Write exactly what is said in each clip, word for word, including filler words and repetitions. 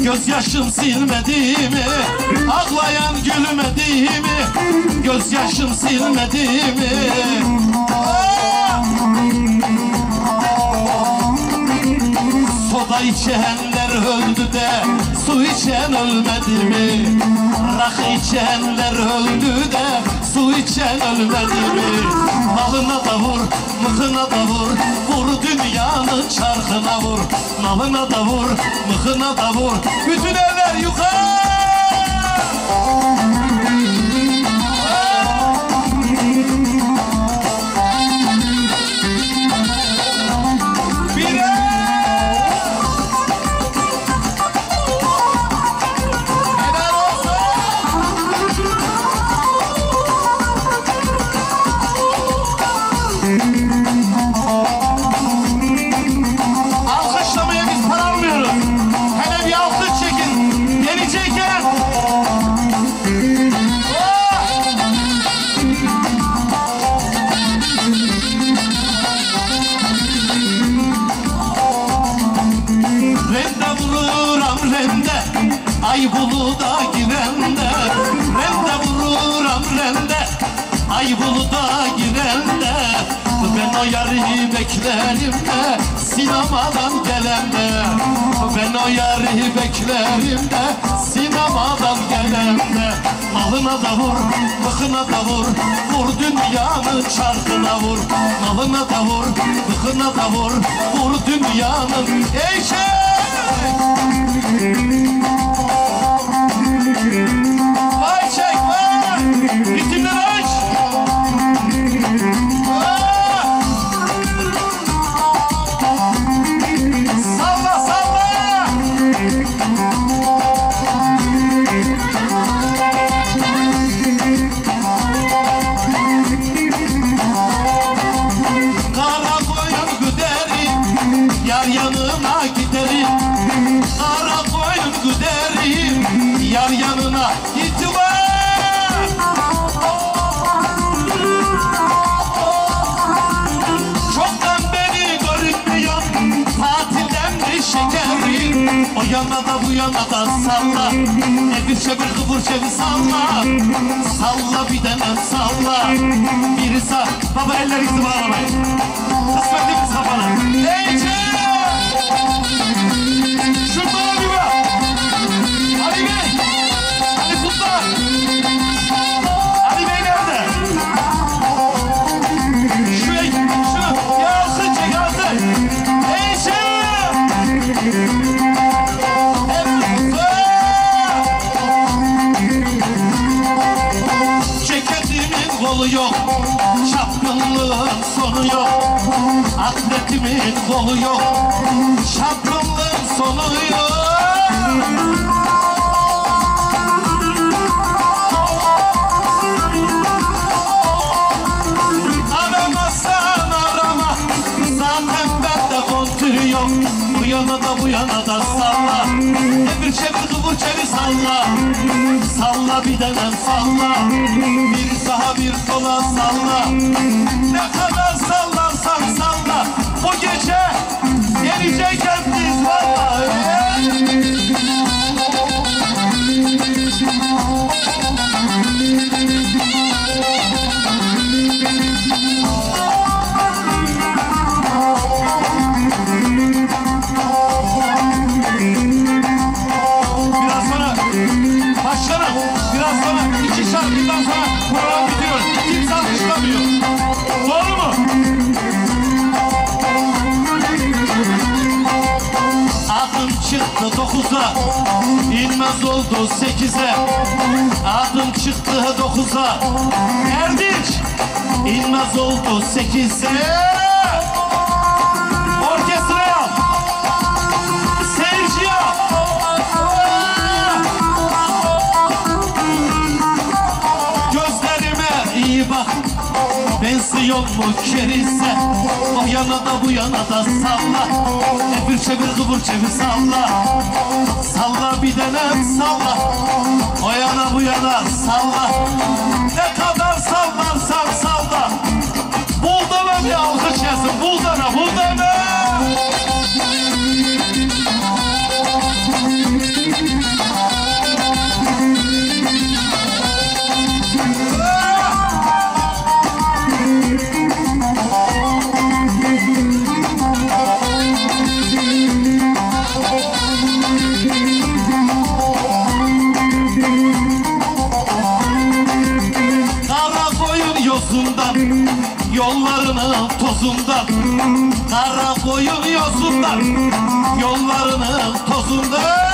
Gözyaşım silmedi mi? Ağlayan gülmedi mi? Gözyaşım silmedi mi? Soda içenler öldü de su içen ölmedi mi? Rakı içenler öldü de su içen ölmedi mi? Malına da vur, mıhına da vur, vur dünyanın çarkına vur. Malına da vur, mıhına da vur, bütün eller yukarı! Alkışlamaya biz para almıyoruz. Hele bir alkış çekin. Gelecekler. Rende vururam rende, ay buluda girende. Rende vururam rende, ay buluda girende. Ben o yarı beklerim de sinemadan gelende. Ben o yarı beklerim de sinemadan gelende. Malına da vur, mıhına da vur, vur dünyanın çarkına vur. Malına da vur, mıhına da vur, vur dünyanın eşek. Vay çek vay, ritimleri aç. Yar yanına giderim, kara koyun güderim, yar yanına itibar. Çoktan beni görünmüyor, tatilden de şekerim. O yana da bu yana da salla, bir çevir kıvır çevir salla. Salla bir denem salla, biri sağ, baba eller izi bağlamayın. Kısmetimiz kapalı. Ece! Şurada bir bak! Ali Bey! Ali Sultan! Ali Bey nerede? Şuraya, şunu yazsın çek yazsın! Ece! Ceketimin kolu yok, çapkınlığın sonu yok. Atletimin kolu yok, çapkınlığın sonu yok. Aramazsan arama, zaten bende kontür yok. Bu yana da bu yana da salla, bir çevir kıvır çevir salla. Salla bir denem salla, bir sağa bir sola salla. Ne kadar sallarsan salla, bu gece gelecek biz valla. Biraz sonra başkanım, biraz sonra iki şarkıdan sonra program bitiyor. Kimse alkışlamıyor. Doğru mu? Adım çıktı dokuza, inmez oldu sekize. Adım çıktı dokuza, Erdinç inmez oldu sekize. Orkestraya, seyirciye. Gözlerime iyi bak, benziyor mu kerise? O yana da bu yana da salla, bir çevir kıvır çevir salla. Salla bir denem salla, o yana bu yana salla. Ne kadar sallarsan salla, buldana bir alkış yazın, buldana buldana. Yollarının tozundan, kara koyun yosundan, yollarının tozundan.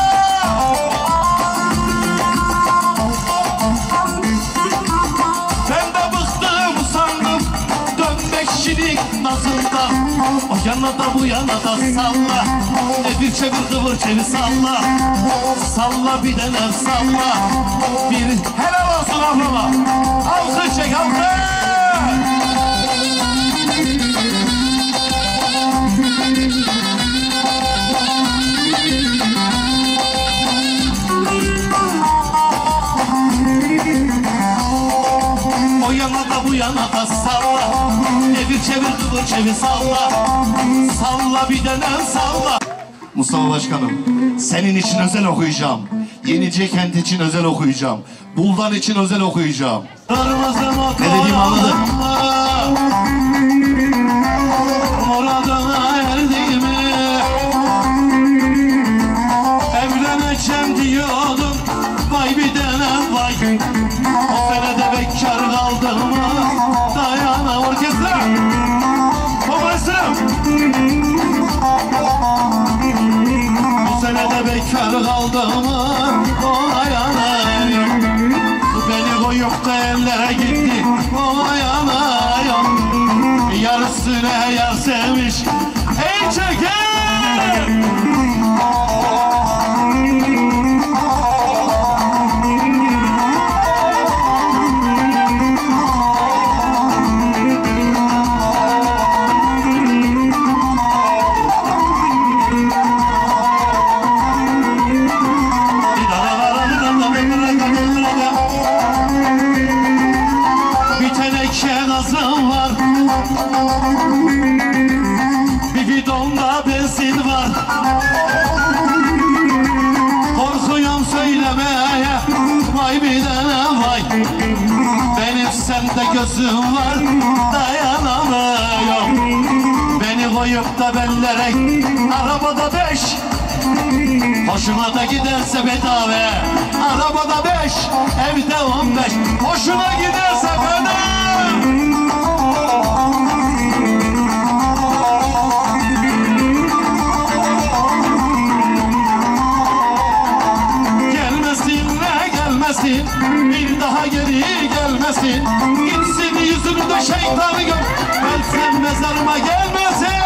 Ben de bıktım sandım dönmek şirin nazından. O yana da bu yana da salla, e bir çevir kıvır çevir salla. Salla bir dene salla, bir helal olsun ablama. Alkış çek alkış. O yana da bu yana da salla, devir çevir kıvır çevir salla. Salla bir denen salla. Mustafa Başkanım, senin için özel okuyacağım. Yenice Kent için özel okuyacağım. Buldan için özel okuyacağım. Ne dediğimi anladın? Muradına erdiğimi evleneceğim diyordum. Vay bir denen vay. O senede bekar kaldım mı? Dayana orkestra. Babasım. O senede bekar kaldım mı? O dayana. Beni koyup da ellere gitti. O dayana. Yarısına yar sevmiş. Ey çeker. Bir teneke gazım var, bir bidonda benzin var. Korkuyorum söylemeye, vay bir tane vay. Benim sende gözüm var, dayanamıyorum. Beni koyup da bellere, arabada beş. Hoşuna da giderse bedava, arabada beş, evde on beş. Hoşuna giderse bedava. Gelmesin ne gelmesin, bir daha geri gelmesin. Gitsin yüzünü de şeytanı gör, ölsem mezarıma gelmesin.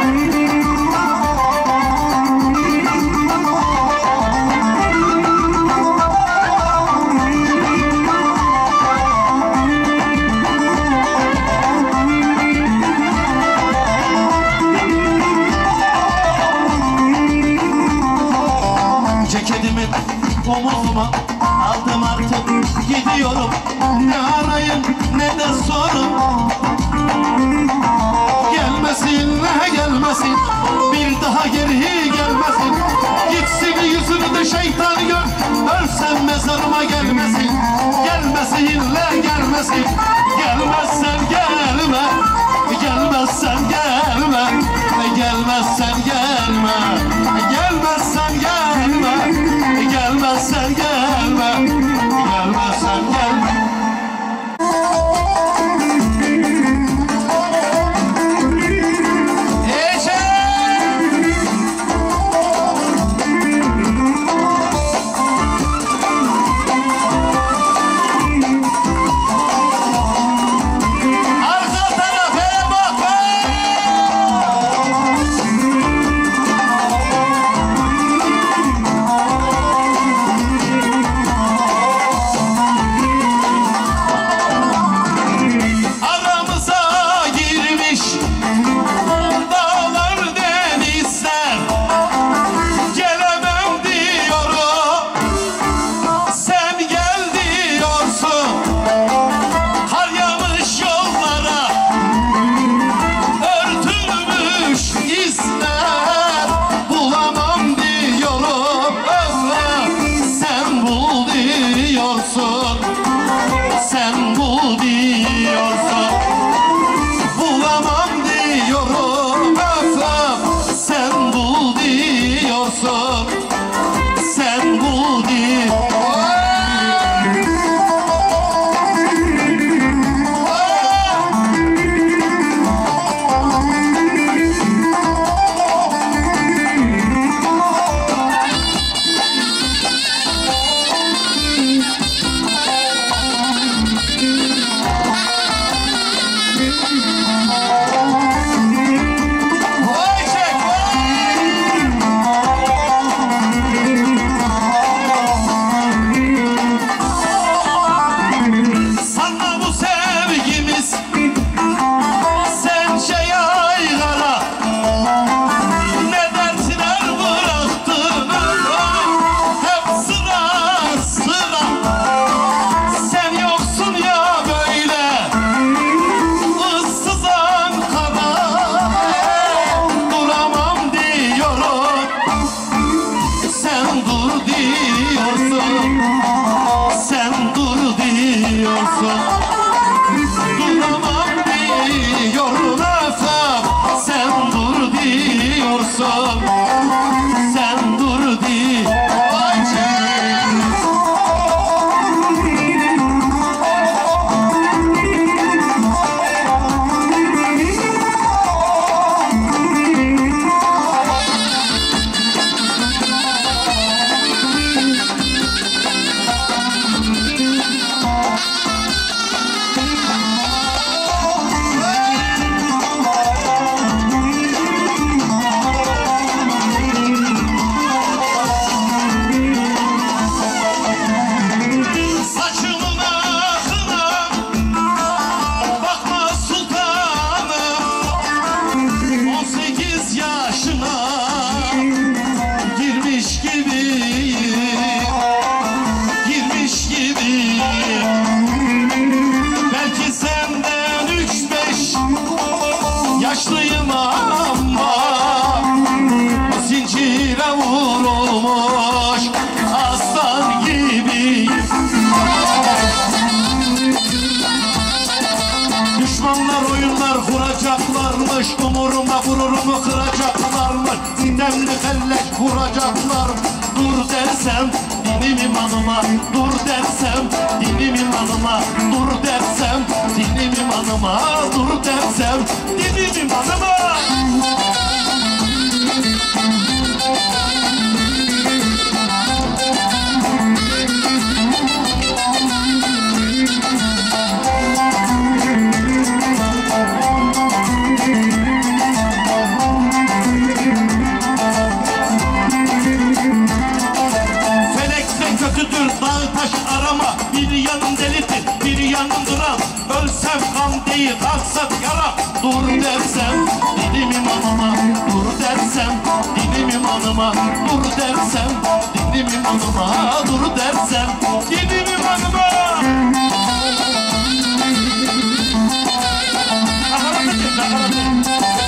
Ceketimin omuzuma aldım artık gidiyorum. Ne arayın ne de sorun. Gelmesin ne gelmesin, bir daha geri gelmesin. Gitsin yüzünü de şeytan gör, ölsem mezarıma gelmesin. Gelmesin ne gelmesin, gelmezsen gelme. Gelmezsen gelme, gelmezsen gelme. Gelmezsen gelme, gelmezsen gelme. Gelmezsen gelme. Arka tarafa bak. diyorsun, sen dur diyorsun. Duramam diyorum efem, sen dur diyorsun, sen dur diyorsun. Yaşlıyım ama zincire vurulmuş aslan gibiyim. Düşmanlar oyunlar kuracaklarmış, umuruma gururumu kıracaklarmış, sitemli felleş vuracaklar. Dur dersem dinim imanıma, dur dersem dinim imanıma, dur dersem dinim imanıma, dur dersem dinim imanıma. Bir yanım delidir, bir yanım duran. Ölsem kan değil, kalksam yara. Dur dersem dinim imanıma, dur dersem dinim imanıma, dur dersem dinim imanıma, dur dersem dinim imanıma. Nakarat edin, nakarat edin.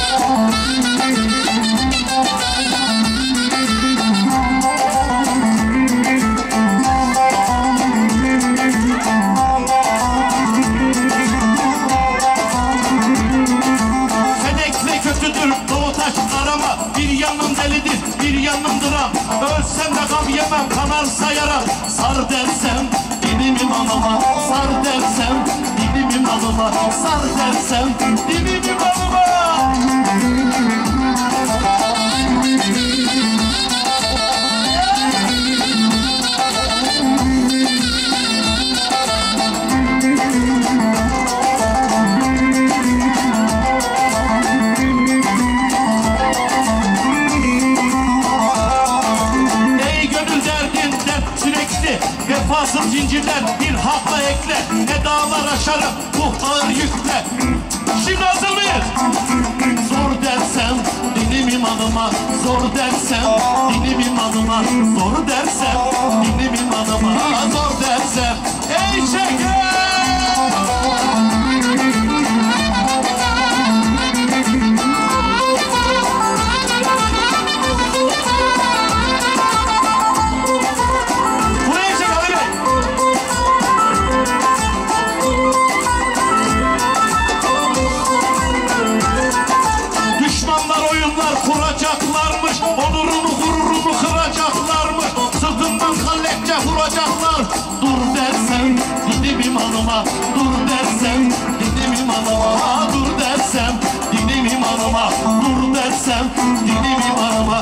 Bir yanım delidir, bir yanım duram. Ölsem de gam yemem, kanarsa yaram. Sar dersem dinim imanıma, sar dersem dinim imanıma, sar dersem dinim imanıma. Vefasız zincirler bir hakla ekle, ne dağlar aşarım bu ağır yükle. Şimdi hazır mıyız? Zor dersem dinim imanıma, zor dersem dinim imanıma, zor dersem dinim imanıma, zor dersem ey şeker. Kuracaklarmış, onurumu gururumu kıracaklarmış, sırtımdan kallepçe vuracaklar. Dur dersem dinim imanıma, dur dersem dinim imanıma, dur dersem dinim imanıma, dur dersem dinim imanıma.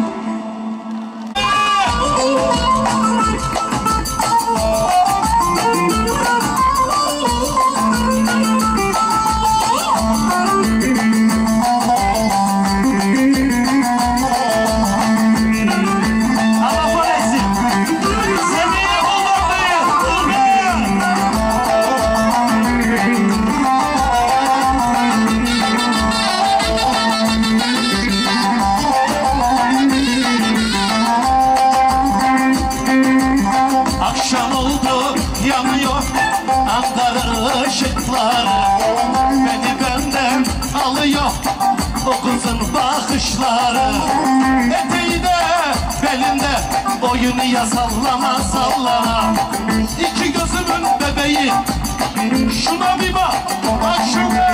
Beni benden alıyor o kızın bakışları. Eteği de belinde o boyunu ya sallana sallana. İki gözümün bebeği, şuna bir bak, bak şuna.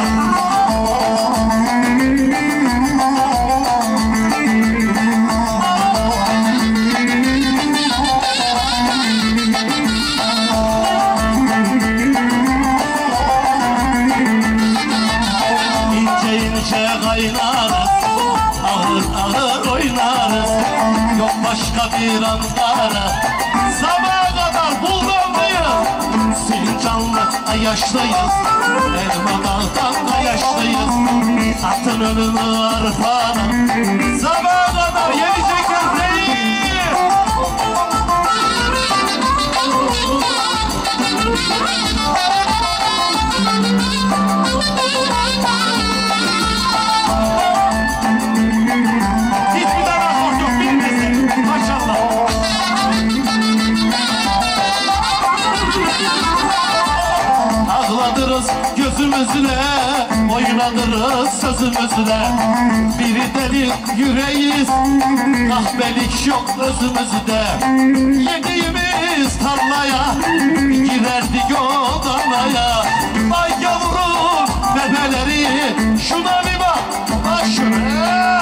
Kaynarız, ağır ağır oynarız. Yok başka bir Ankara. Sabaha kadar buldandayız. Sincanlı yaşlıyız, Elma Dağ'dan yaşlıyız. Atın önünü arpana, sabaha kadar yenecekler değil. Gözümüzle oynadırız sözümüzle. Biri deli yüreğiz, kahpelik yok özümüzde. Yediğimiz tarlaya girerdik odanaya. Ay yavrum bebeleri, şuna bir bak, bak şuna.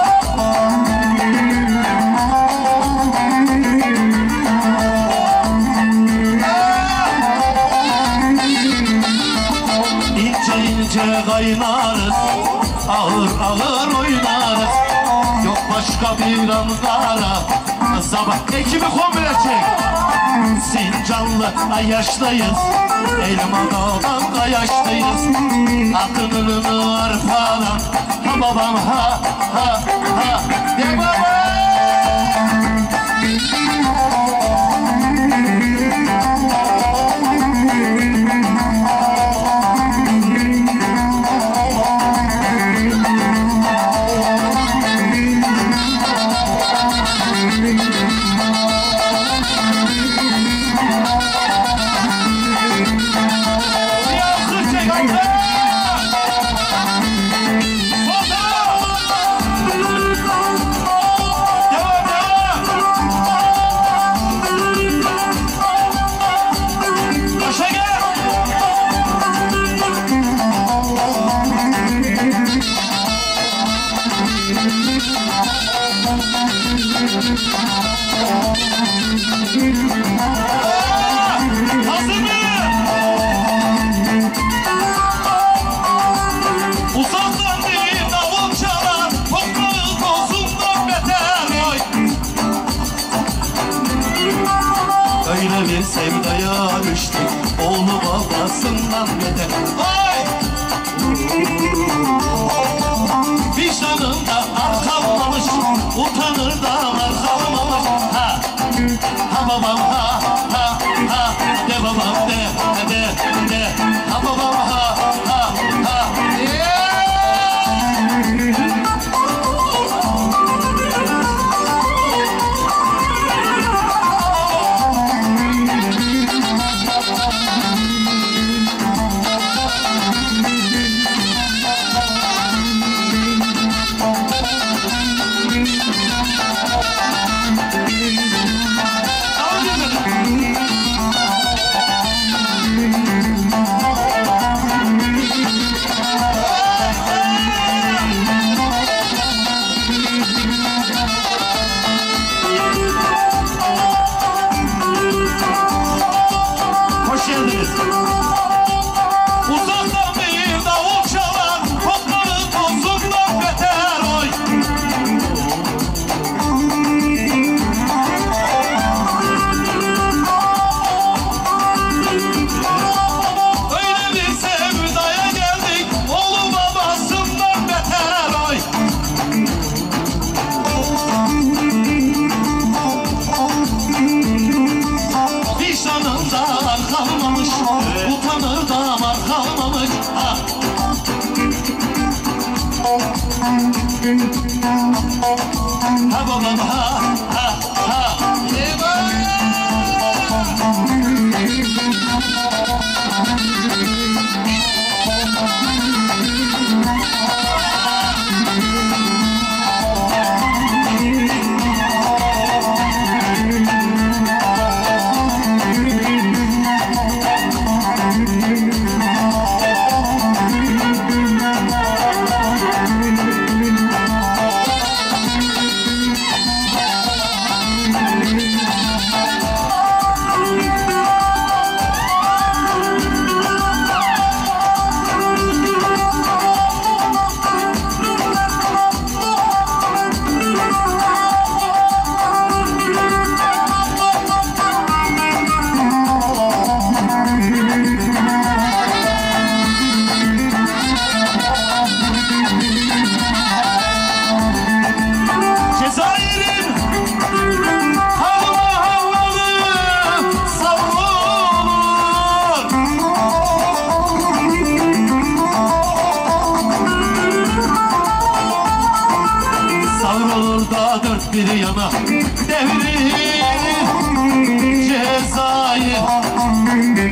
Kaynarız, ağır ağır oynarız. Yok başka bir Ankara. Sabah ekibi komple çek. Sincanlı yaşlıyız, Elma Dağ'dan yaşlıyız. Atın önünü arpadan, ha babam ha ha ha de babam. Hazır mı? Uzaktan bir davul çalar, toprağı tozundan beter oy. Öyle bir sevdaya düştük, oğlu babasından beter oy. Vicdanında ar kalmamış, utanır da ar kalmamış. Ha, ha babam ha, ha, ha, de babam de, de, de, ha babam ha, ha, ha, yeah! Tamam,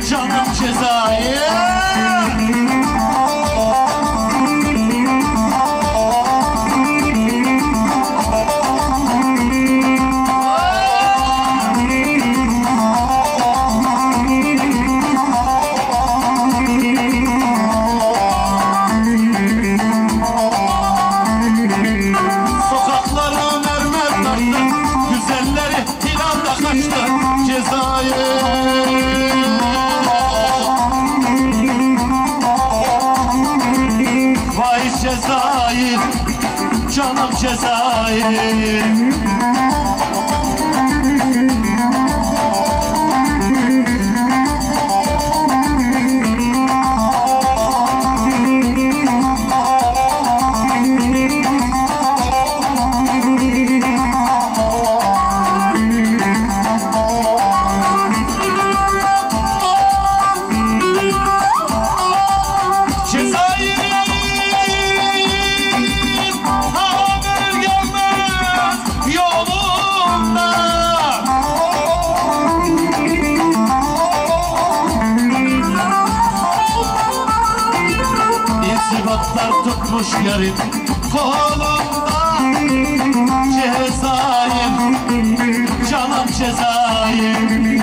canım Cezayir. Cezayir, canım Cezayir. İrtibatlar tutmuş yarım kolumda Cezayir, canım Cezayir.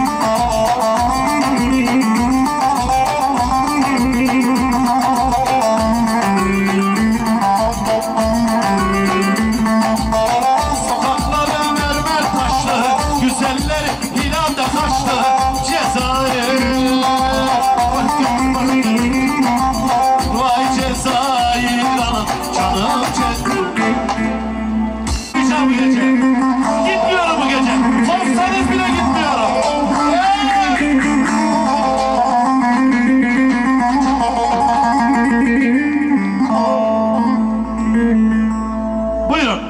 Sokakları mermer taşlı, güzelleri hilal kaşlı Cezayir. Vay Cezayir anam, canım Cezayir. Gideceğim bu gece, gitmiyorum bu gece. Sorsanız bile gitmiyorum. Hey! Buyurun.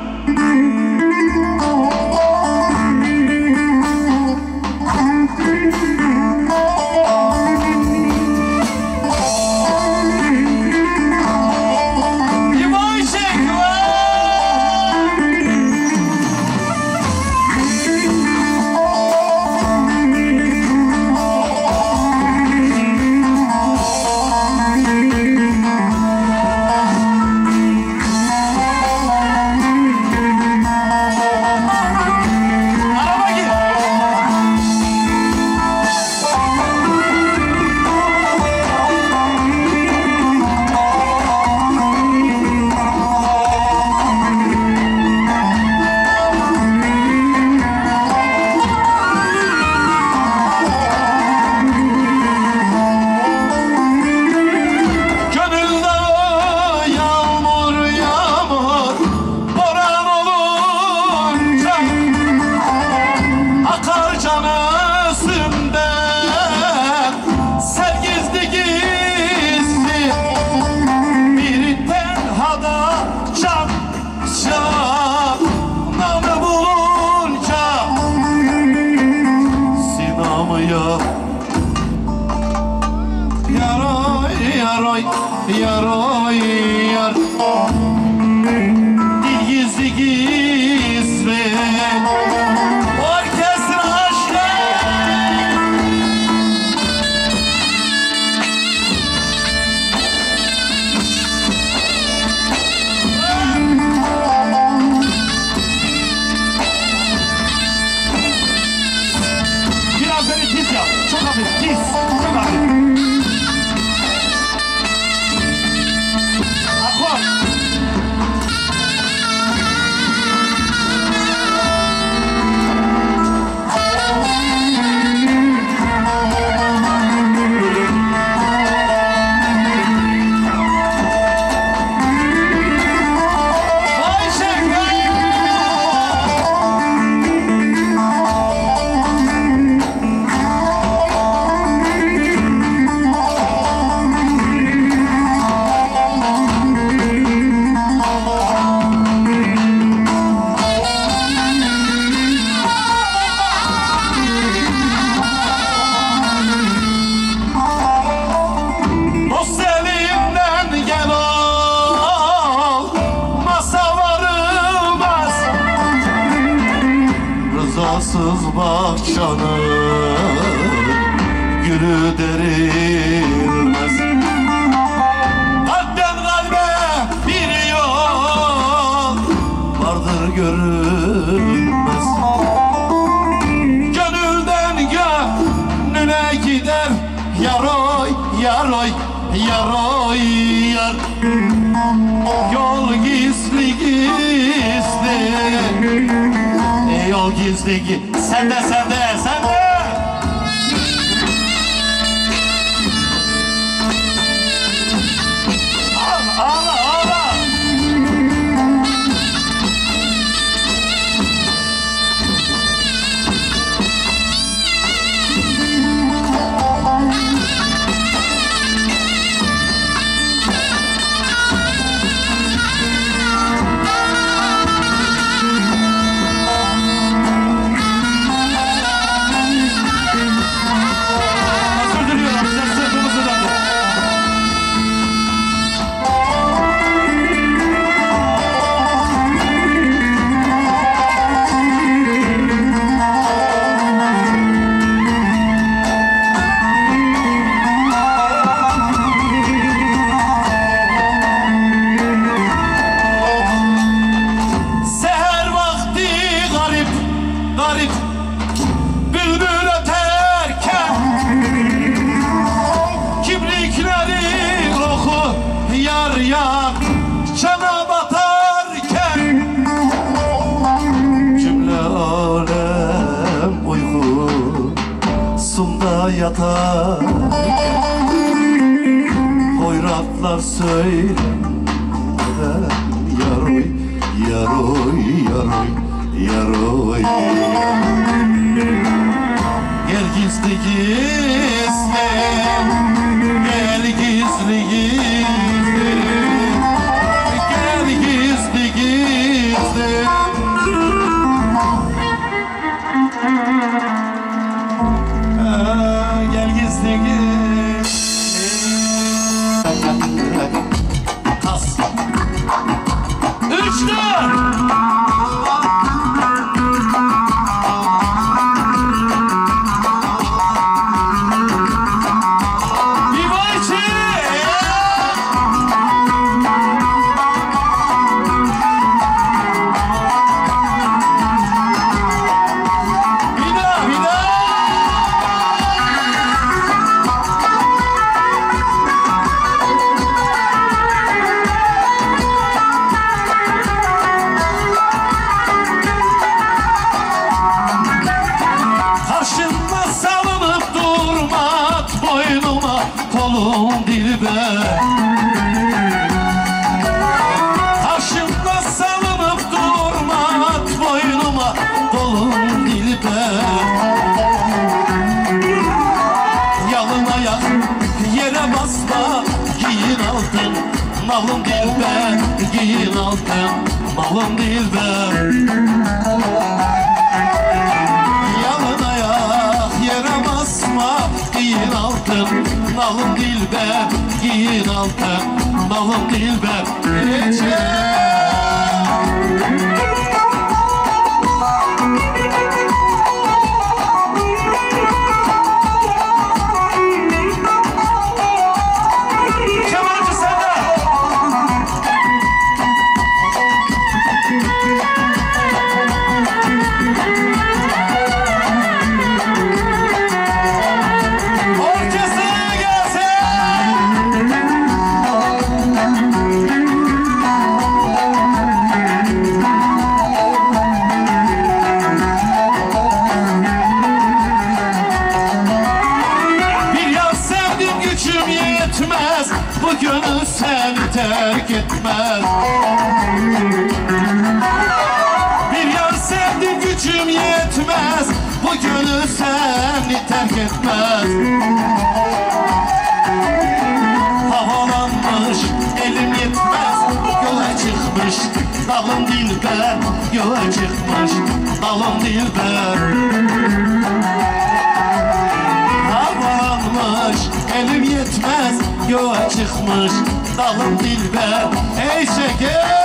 Yaroy, yaroy, yar Dil gizli gizli Orkestra aşkı Biraz böyle tiz yap, çok hafif, tiz, çok hafif. Bahçanın gülü derilmez. Kalpten kalbe bir yol vardır görünmez. Gönülden gönlüne gider yaroy yaroy yaroy yar. Yol gizli gizli, e, yol gizli gizli. Sen de sen de sen de. Ağla ağla ağla. Yatar hoyratlar söyler yaroy yaroy yaroy yaroy. Gel gizli gizli, gel gizli gizli, gel gizli gizli. Gel gizli gizli. Tas. Üç dört. Karşımda salınıp durma at boynuma kolum dilber. Yalın ayak yere basma giyin altın malım dilber, giyin altın malım dilber. Yalın ayak yere basma giyin altın malım dilber, giyin altın malım dilber. Kemalci sende. Orkestra gelsin. Yetmez, bu gönül seni terk etmez. Bir yar sevdim gücüm yetmez, bu gönül seni terk etmez. Havalanmış elim yetmez, yola çıkmış dalım dilber, yola çıkmış dalım dilber. Havalanmış elim yetmez, yola çıkmış dalım dilber. Ey şeker.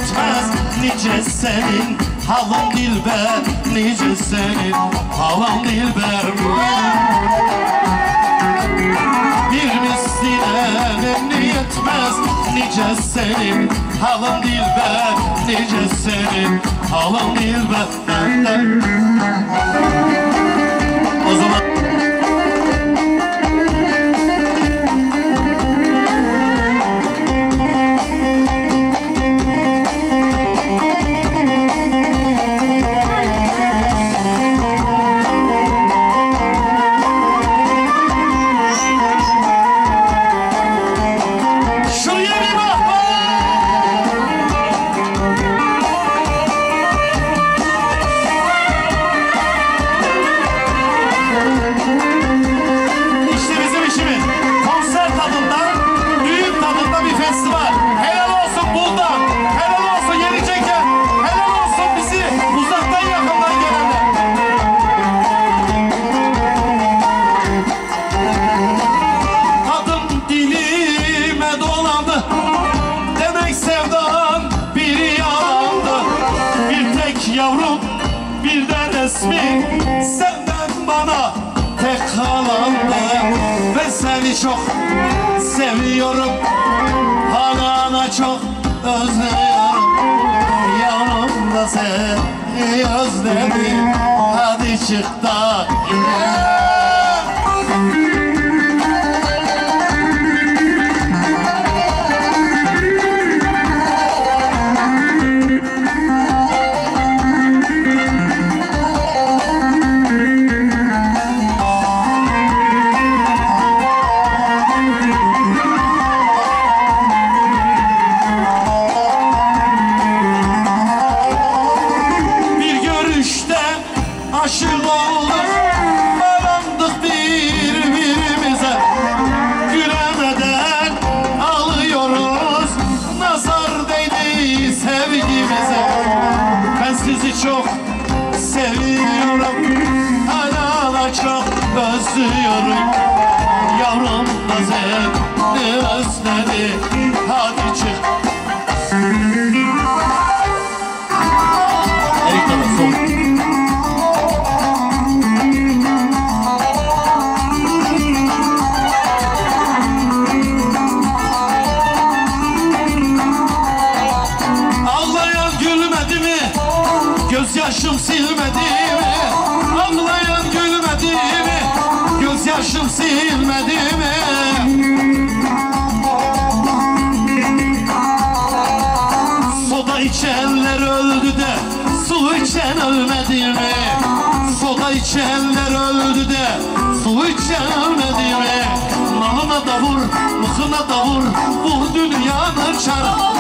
yetmez nice senin halın dilber, nice senin halın dilber. Bir misline memni yetmez nice senin halın dilber, nice senin halın dilber. O zaman yavrum bir de resmi senden bana tek kalandı. Ben seni çok seviyorum, hala çok özlüyorum. Yavrum da seni özledim, hadi çık da gidelim. Aşık olduk, arandık birbirimize. Gülemeden ağlıyoruz, nazar değdi sevgimize. Ben sizi çok seviyorum, hala da çok özlüyorum. Yavrum da seni özledi, hadi çık. Erik Dalı, sol. Gözyaşım silmedi mi? Ağlayan gülmedi mi? Gözyaşım silmedi mi? Soda içenler öldü de su içen ölmedi mi? Soda içenler öldü de su içen ölmedi mi? Nalına da vur, mıhına da vur, vur dünyanın çarı.